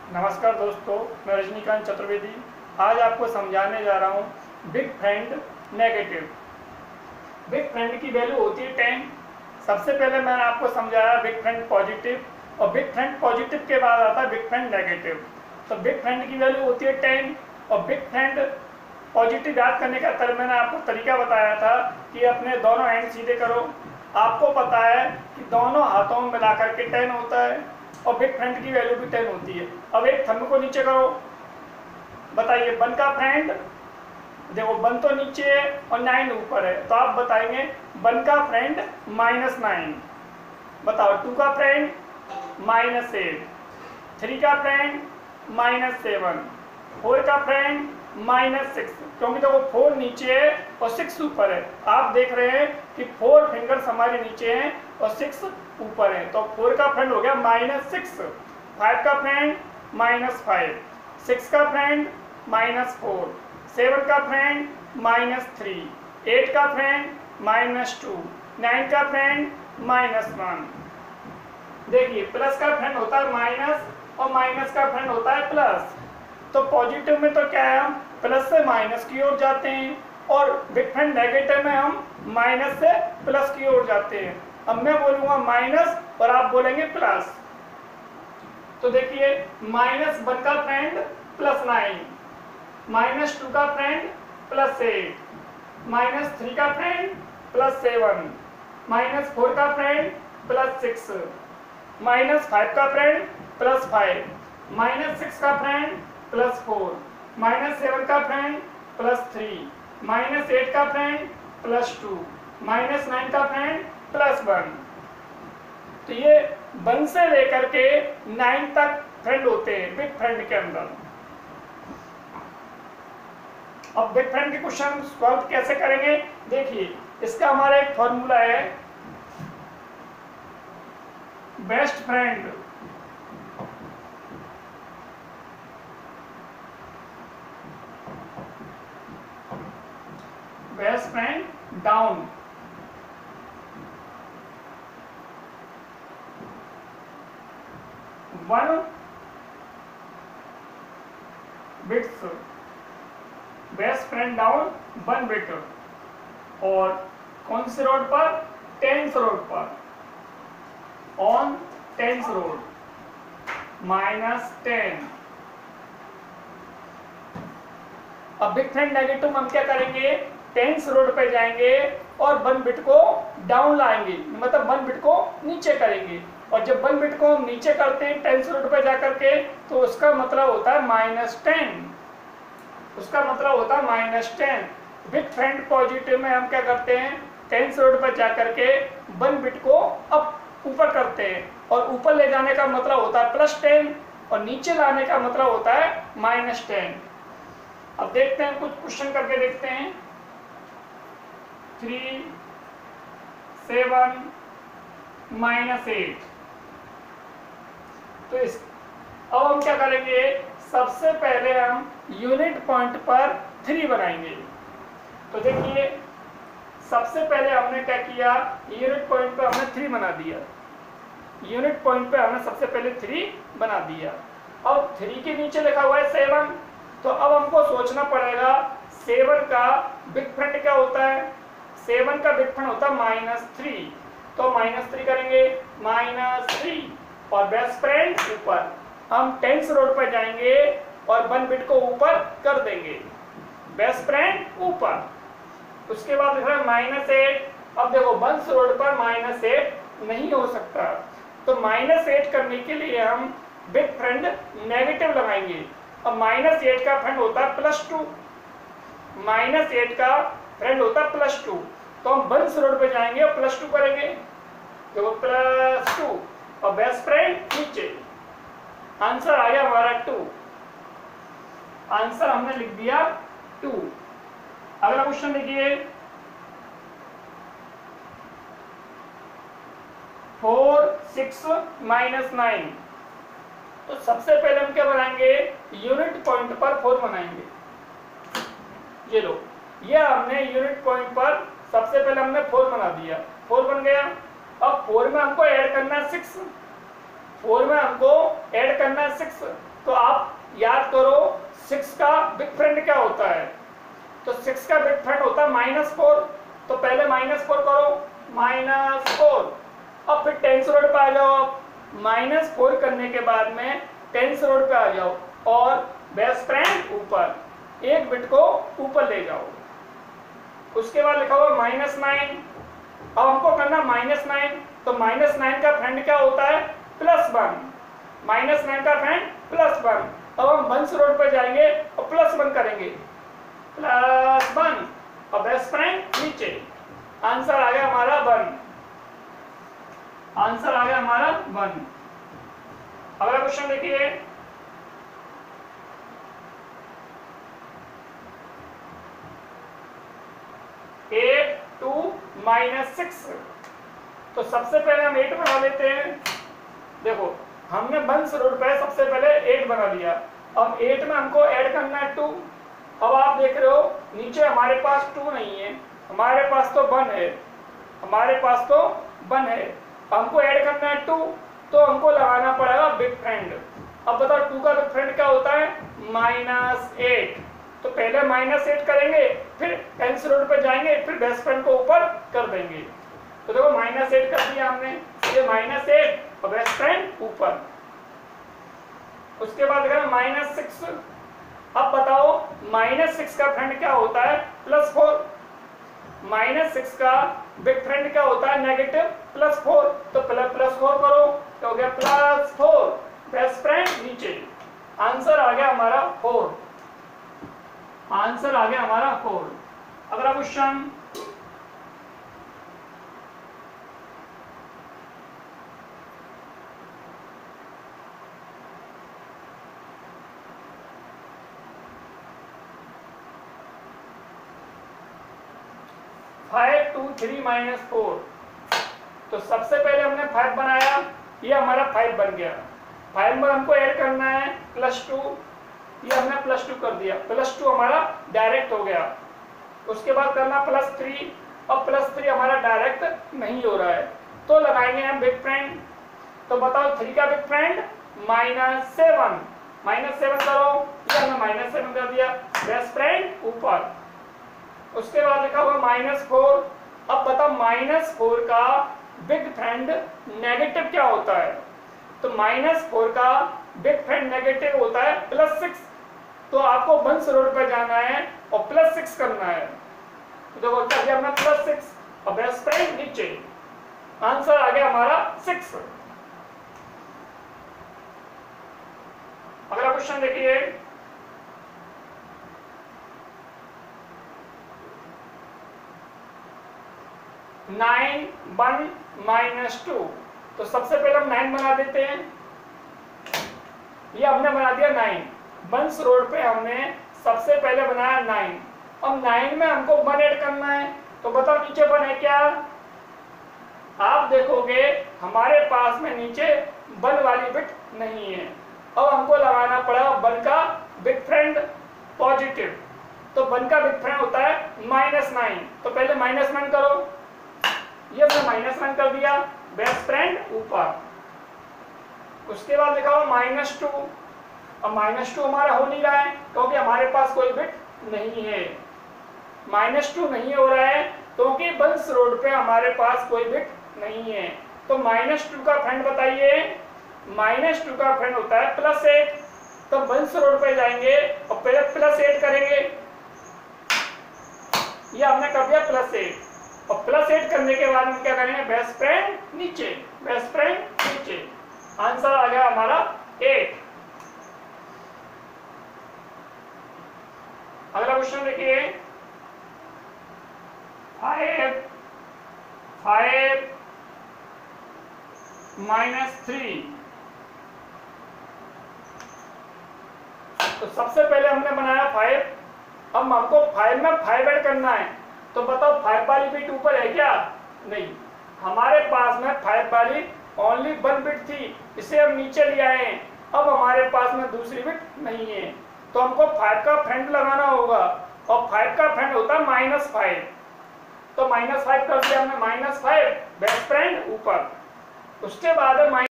नमस्कार दोस्तों, मैं रजनीकांत चतुर्वेदी। आज आपको समझाने जा रहा हूँ big friend negative. Big friend की वैल्यू होती है 10। सबसे पहले मैंने आपको समझाया बिग फ्रेंड पॉजिटिव, और बिग फ्रेंड पॉजिटिव के बाद आता है बिग फ्रेंड नेगेटिव। तो बिग फ्रेंड की वैल्यू होती है 10 और बिग फ्रेंड पॉजिटिव याद करने का मैंने आपको तरीका बताया था कि अपने दोनों एंड सीधे करो। आपको पता है कि दोनों हाथों में मिलाकर के 10 होता है और बिग फ्रेंड की वैल्यू भी 10 होती है। अब एक थंब को नीचे करो, बताइए 1 का फ्रेंड, देखो 1 तो नीचे है और 9 ऊपर है, तो आप बताएंगे 1 का फ्रेंड -9। बताओ 2 का फ्रेंड -8, 3 का फ्रेंड -7, 4 का फ्रेंड -6, क्योंकि देखो 4 नीचे है और 6 ऊपर है। आप देख रहे हैं कि 4 फिंगर्स हमारे नीचे हैं और 6 ऊपर है, तो 4 का फ्रेंड हो गया -6, 5 का फ्रेंड -5, 6 का फ्रेंड -4, 7 का फ्रेंड -3, 8 का फ्रेंड -2, 9 का फ्रेंड -1। देखिए प्लस का फ्रेंड होता है माइनस और माइनस का फ्रेंड होता है प्लस। तो पॉजिटिव में तो क्या है, हम प्लस से माइनस की ओर जाते हैं, और बिग फ्रेंड नेगेटिव में हम माइनस से प्लस की ओर जाते हैं। अब मैं बोलूंगा माइनस और आप बोलेंगे प्लस। तो देखिए -1 का फ्रेंड +9, -2 का फ्रेंड +8, -3 का फ्रेंड +7, -4 का फ्रेंड +6, -5 का फ्रेंड +5, -6 का फ्रेंड +4, -7 का फ्रेंड +3, -8 का फ्रेंड +2, -9 का फ्रेंड +1। तो ये 1 से लेकर के 9 तक फ्रेंड होते हैं बिग फ्रेंड के अंदर। अब बिग फ्रेंड के क्वेश्चन सॉल्व कैसे करेंगे, देखिए इसका हमारा एक फॉर्मूला है, best friend down one bits, best friend down 1 bit, और कौन से रोड पर, 10th रोड पर, ऑन 10th रोड -10। अब बिग फ्रेंड नेगेटिव हम क्या करेंगे, 10th रोड पे जाएंगे और 1 बिट को डाउन लाएंगे, मतलब 1 बिट को नीचे करेंगे। और जब 1 बिट को हम नीचे करते हैं 10th रोड पे जाकर के, तो उसका मतलब होता है -10, उसका मतलब होता है -10। बिग फ्रेंड पॉजिटिव में हम क्या करते हैं, 10th रोड पर जाकर के 1 बिट को अप ऊपर करते हैं, और ऊपर ले जाने का मतलब होता है +10 और नीचे लाने का मतलब होता है -10। अब देखते हैं, कुछ क्वेश्चन करके देखते हैं। 3, 7, -8। तो इस अब हम क्या करेंगे, सबसे पहले हम यूनिट पॉइंट पर 3 बनाएंगे। तो देखिए सबसे पहले हमने क्या किया, यूनिट पॉइंट पे हमने 3 बना दिया, यूनिट पॉइंट पे हमने सबसे पहले 3 बना दिया। अब 3 के नीचे लिखा हुआ है 7, तो अब हमको सोचना पड़ेगा 7 का बिग फ्रेंड क्या होता है। 7 का बिग फ्रेंड होता है -3, तो -3 करेंगे, -3, और बेस्ट फ्रेंड ऊपर, हम 10th रोड पर जाएंगे और 1 बिट को ऊपर कर देंगे, बेस्ट फ्रेंड ऊपर। उसके बाद लिख रहा है -8। अब देखो 1st रोड पर -8 नहीं हो सकता, तो -8 करने के लिए हम बिग फ्रेंड नेगेटिव लगाएंगे। अब -8 का फ्रेंड होता है +2, -8 का फ्रेंड होता है +2, तो हम 1st रोड पे जाएंगे और +2 करेंगे, तो +2 और बेस्ट फ्रेंड नीचे। आंसर आ गया हमारा 2, आंसर हमने लिख दिया 2। अगला क्वेश्चन देखिए, 4, 6, -9। तो सबसे पहले हम क्या बनाएंगे, यूनिट पॉइंट पर 4 बनाएंगे। ये लो, ये हमने यूनिट पॉइंट पर सबसे पहले हमने 4 बना दिया, 4 बन गया। अब 4 में हमको ऐड करना है 6, 4 में हमको ऐड करना है 6, तो आप याद करो 6 का बिग फ्रेंड क्या होता है। तो 6 का बिग फ्रेंड होता है -4। तो पहले -4 करो, -4। अब फिर 10th रोड पे आ जाओ। आप -4 करने के बाद में 10th रोड पे आ जाओ और बेस्ट फ्रेंड ऊपर, एक बिट को ऊपर ले जाओ। उसके बाद लिखा हुआ -9। अब हमको करना -9। तो -9 का फ्रेंड क्या होता है, +1। -9 का फ्रेंड +1। अब हम 1st रोड पे जाएंगे और +1 करेंगे, +1 और बेस्ट फ्रेंड नीचे। आंसर आ गया हमारा 1। आंसर आ गया हमारा 1। अगला क्वेश्चन देखिए, एट 2 -6। तो सबसे पहले हम 8 बना लेते हैं। देखो हमने 1st रोड पे सबसे पहले 8 बना लिया। अब 8 में हमको ऐड करना है 2। अब आप देख रहे हो नीचे हमारे पास 2 नहीं है, हमारे पास तो 1 है, हमारे पास तो 1 है। हमको ऐड करना है 2, तो हमको लगाना पड़ेगा बिग फ्रेंड। अब बताओ 2 का बिग फ्रेंड क्या होता है, -8। तो पहले -8 करेंगे, फिर 10th रोड पे जाएंगे, फिर बेस्ट फ्रेंड को ऊपर कर देंगे। तो देखो -8 कर दिया हमने, ये -8 और बेस्ट फ्रेंड ऊपर। उसके बाद देखा -6। अब बताओ -6 का फ्रेंड क्या होता है, +4। -6 का बिग फ्रेंड क्या होता है, -+4। तो +4 करो, तो हो गया +4, बेस्ट फ्रेंड नीचे। आंसर आ गया हमारा 4। आंसर आ गया हमारा 4। अगला क्वेश्चन, फाइव 2 3 -4। तो सबसे पहले हमने 5 बनाया, ये हमारा 5 बन गया। 5 में हमको ऐड करना है +2, ये हमने +2 कर दिया, +2 हमारा डायरेक्ट हो गया। उसके बाद करना +3, और +3 हमारा डायरेक्ट नहीं हो रहा है, तो लगाएंगे हम बिग फ्रेंड। तो बताओ 3 का बिग फ्रेंड -7। -7 करो, ये हमने -7 कर दिया, बेस्ट फ्रेंड ऊपर। उसके बाद लिखा हुआ -4। अब बताओ -4 का बिग फ्रेंड नेगेटिव क्या होता है। तो -4 का बिग फ्रेंड नेगेटिव होता है +6। तो आपको 1st रोड पर जाना है और +6 करना है। तो देखो कर दिया हमने +6 और बेस्ट फ्रेंड नीचे। आंसर आ गया हमारा 6। अगला क्वेश्चन देखिए, नाइन 1 -2। तो सबसे पहले हम 9 बना देते हैं। ये हमने बना दिया 9। 1st रोड पे हमने सबसे पहले बनाया 9। अब 9 में हमको 1 ऐड करना है। तो बताओ नीचे 1 है क्या, आप देखोगे हमारे पास में नीचे 1 वाली बिट नहीं है। अब हमको लगाना पड़ा 1 का बिग फ्रेंड पॉजिटिव। तो 1 का बिग फ्रेंड होता है -9। तो पहले -9 करो, ये हमने -9 कर दिया, बेस्ट फ्रेंड ऊपर। उसके बाद लिखा हुआ -2। अब -2 हमारा हो नहीं रहा है क्योंकि हमारे पास कोई बिट नहीं है। -2 नहीं हो रहा है क्योंकि 1st रोड पे हमारे पास कोई बिट नहीं है। तो -2 का फ्रेंड बताइए। -2 का फ्रेंड होता है +8। तो 1st रोड पे जाएंगे और पहले +8 करेंगे, ये हमने कर दिया +8। और +8 करने के बाद हम क्या करेंगे, बेस्ट फ्रेंड नीचे, बेस्ट फ्रेंड नीचे। आंसर आ गया हमारा 8। अगला क्वेश्चन देखिए, 5 -3। तो सबसे पहले हमने बनाया 5। अब हमको 5 में 5 ऐड करना है। तो बताओ 5 वाली बिट ऊपर है क्या, नहीं, हमारे पास में 5 वाली ओनली 1 बिट थी, इसे हम नीचे ले आए हैं। अब हमारे पास में दूसरी बिट नहीं है, तो हमको 5 का फ्रेंड लगाना होगा, और 5 का फ्रेंड होता है -5। तो -5 कर दिया हमने, -5 बेस्ट फ्रेंड ऊपर। उसके बाद